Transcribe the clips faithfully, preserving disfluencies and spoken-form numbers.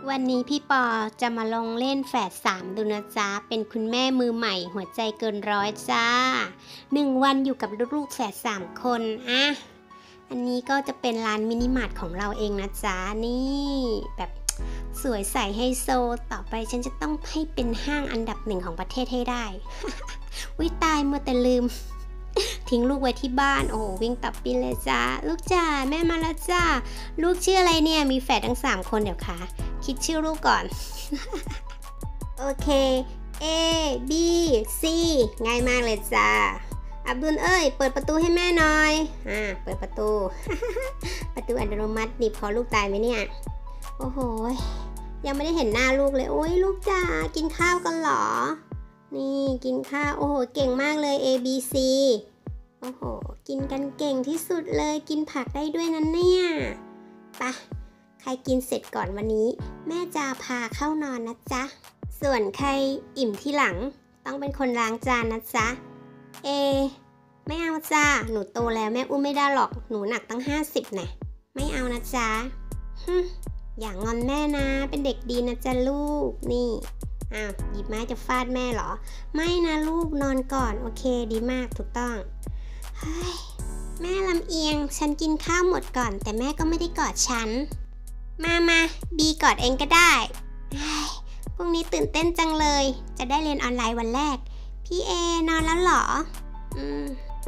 วันนี้พี่ปอจะมาลองเล่นแฝดสามดูนะจ๊ะเป็นคุณแม่มือใหม่หัวใจเกินร้อยจ้าหนึ่งวันอยู่กับลูกๆแฝดสามคนอ่ะอันนี้ก็จะเป็นร้านมินิมาร์ทของเราเองนะจ๊ะนี่แบบสวยใสไฮโซต่อไปฉันจะต้องให้เป็นห้างอันดับหนึ่งของประเทศให้ได้ วิตายเมื่อแต่ลืม ทิ้งลูกไว้ที่บ้านโอ้โหวิ่งตับปินเลยจ้าลูกจ๋าแม่มาแล้วจ้าลูกชื่ออะไรเนี่ยมีแฝดทั้งสามคนเดี๋ยวค่ะคิดชื่อลูกก่อน โอเค A B C ง่ายมากเลยจ้าอับดุลเอ้ยเปิดประตูให้แม่หน่อยอ่าเปิดประตู ประตูอัตโนมัตินี่พอลูกตายไหมเนี่ยโอ้โหยังไม่ได้เห็นหน้าลูกเลยโอ้ยลูกจ๋ากินข้าวกันเหรอนี่กินข้าวโอ้โหเก่งมากเลย A B C โอ้โหกินกันเก่งที่สุดเลยกินผักได้ด้วยนะเนี่ยไปใครกินเสร็จก่อนวันนี้แม่จะพาเข้านอนนะจ๊ะส่วนใครอิ่มที่หลังต้องเป็นคนล้างจานนะจ๊ะเอไม่เอาจ้าหนูโตแล้วแม่อุ้มไม่ได้หรอกหนูหนักตั้งห้าสิบนะไม่เอานะจ๊ะอย่างงอนแม่นะเป็นเด็กดีนะจ๊ะลูกนี่อ้าวหยิบไม้จะฟาดแม่เหรอไม่นะลูกนอนก่อนโอเคดีมากถูกต้องเฮ้ยแม่ลำเอียงฉันกินข้าวหมดก่อนแต่แม่ก็ไม่ได้กอดฉันมามาบีกอดเองก็ได้พรุ่งนี้ตื่นเต้นจังเลยจะได้เรียนออนไลน์วันแรกพี่เอนอนแล้วเหรออืม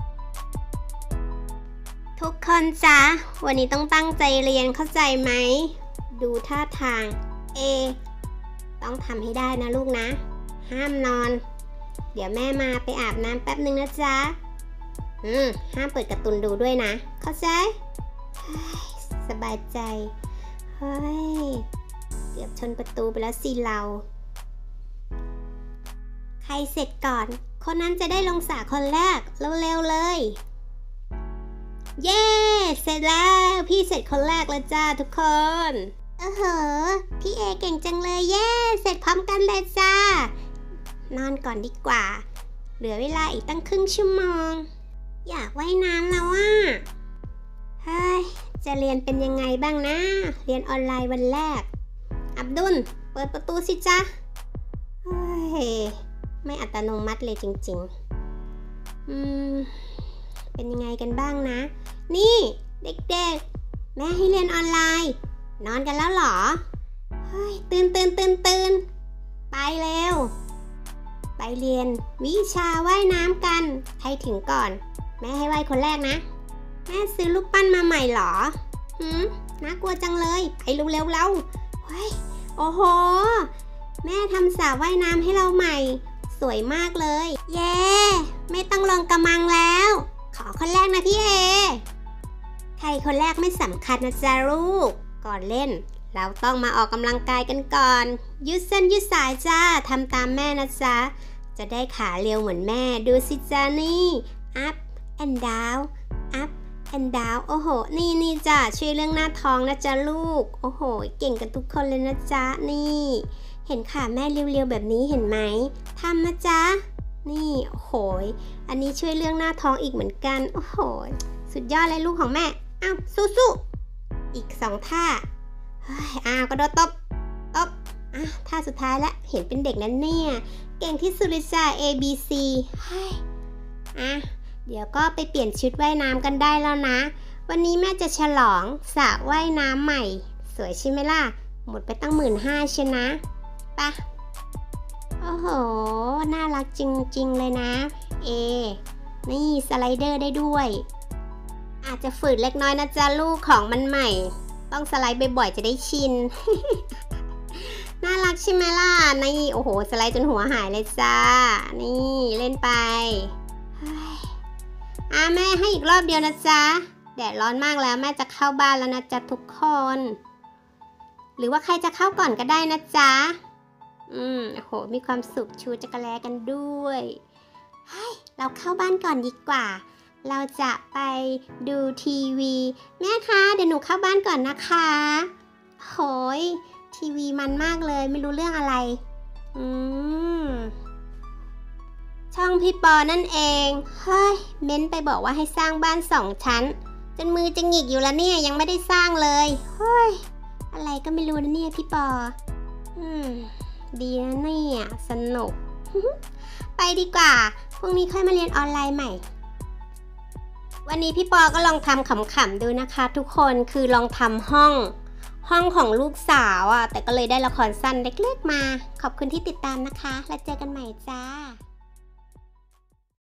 ทุกคนจ๊ะวันนี้ต้องตั้งใจเรียนเข้าใจไหมดูท่าทางเอต้องทำให้ได้นะลูกนะห้ามนอนเดี๋ยวแม่มาไปอาบน้ำแป๊บนึงนะจ๊ะอืมห้ามเปิดการ์ตูนดูด้วยนะเข้าใจสบายใจเฮ้ยเกือบชนประตูไปแล้วสิเราใครเสร็จก่อนคนนั้นจะได้ลงสระคนแรกเร็วๆเลยเย้เสร็จแล้วพี่เสร็จคนแรกแล้วจ้าทุกคนเออเหอะพี่เอเก่งจังเลยเย้เสร็จพร้อมกันเลยจ้านอนก่อนดีกว่าเหลือเวลาอีกตั้งครึ่งชั่วโมงอยากว่ายน้ำแล้วอ่ะเฮ้ยจะเรียนเป็นยังไงบ้างนะเรียนออนไลน์วันแรกอับดุลเปิดประตูสิจ๊ะเฮ้ยไม่อัตโนมัติเลยจริงๆอืมเป็นยังไงกันบ้างนะนี่เด็กๆแม่ให้เรียนออนไลน์นอนกันแล้วเหรอเฮ้ยตื่นตื่นตื่นตื่นไปเร็วไปเรียนวิชาว่ายน้ำกันใครถึงก่อนแม่ให้ว่ายคนแรกนะแม่ซื้อลูกปั้นมาใหม่เหรอหืมน่ากลัวจังเลยไปเร็วๆเราเฮ้ยโอ้โหแม่ทำสระว่ายน้ำให้เราใหม่สวยมากเลยเย้ไม่ต้องลงกระมังแล้วขอคนแรกนะพี่เอใครคนแรกไม่สำคัญนะจ๊ะลูกก่อนเล่นเราต้องมาออกกำลังกายกันก่อนยืดเส้นยืดสายจ้าทำตามแม่นะจ๊ะจะได้ขาเร็วเหมือนแม่ดูสิจ้านี่ up and down up and down โอ้โหนี่นี่จ้ะช่วยเรื่องหน้าท้องนะจ๊ะลูกโอ้โหเก่งกันทุกคนเลยนะจ๊ะนี่เห็นขาแม่เรียวๆแบบนี้เห็นไหมทำนะจ๊ะนี่โอ้โหอันนี้ช่วยเรื่องหน้าท้องอีกเหมือนกันโอ้โหสุดยอดเลยลูกของแม่อ้าวสู้ๆอีกสองท่าอ้าวกระโดดตบตบอ่ะท่าสุดท้ายละเห็นเป็นเด็กนั้นเนี่ยเก่งที่สุดเลยจ้ะ A B C อ่ะเดี๋ยวก็ไปเปลี่ยนชุดว่ายน้ำกันได้แล้วนะวันนี้แม่จะฉลองสระว่ายน้ำใหม่สวยใช่ไหมล่ะหมดไปตั้งหมื่นห้าใช่นะปะโอ้โหน่ารักจริงๆเลยนะ A นี่สไลเดอร์ได้ด้วยอาจจะฝืดเล็กน้อยนะจ๊ะลูกของมันใหม่ต้องสไลด์บ่อยๆจะได้ชิน น่ารักใช่ไหมล่ะนี่โอ้โหสไลด์จนหัวหายเลยจ้านี่เล่นไปอ่ะแม่ให้อีกรอบเดียวนะจ๊ะแดดร้อนมากแล้วแม่จะเข้าบ้านแล้วนะจ๊ะทุกคนหรือว่าใครจะเข้าก่อนก็ได้นะจ๊ะอืมโอ้โหมีความสุขชูจักรแลกันด้วยเฮ้ยเราเข้าบ้านก่อนดีกว่าเราจะไปดูทีวีแม่คะเดี๋ยวหนูเข้าบ้านก่อนนะคะโหยทีวีมันมากเลยไม่รู้เรื่องอะไรอืมช่องพี่ปอนั่นเองเฮ้ยเม้นไปบอกว่าให้สร้างบ้านสองชั้นจนมือจะหงิกอยู่แล้วเนี่ยยังไม่ได้สร้างเลยเฮ้ยออะไรก็ไม่รู้นะเนี่ยพี่ปออืมดีนะเนี่ยสนุก ไปดีกว่าพรุ่งนี้ค่อยมาเรียนออนไลน์ใหม่วันนี้พี่ปอก็ลองทำขำๆดูนะคะทุกคนคือลองทำห้องห้องของลูกสาวอ่ะแต่ก็เลยได้ละครสั้นเล็กๆมาขอบคุณที่ติดตามนะคะแล้วเจอกันใหม่จ้า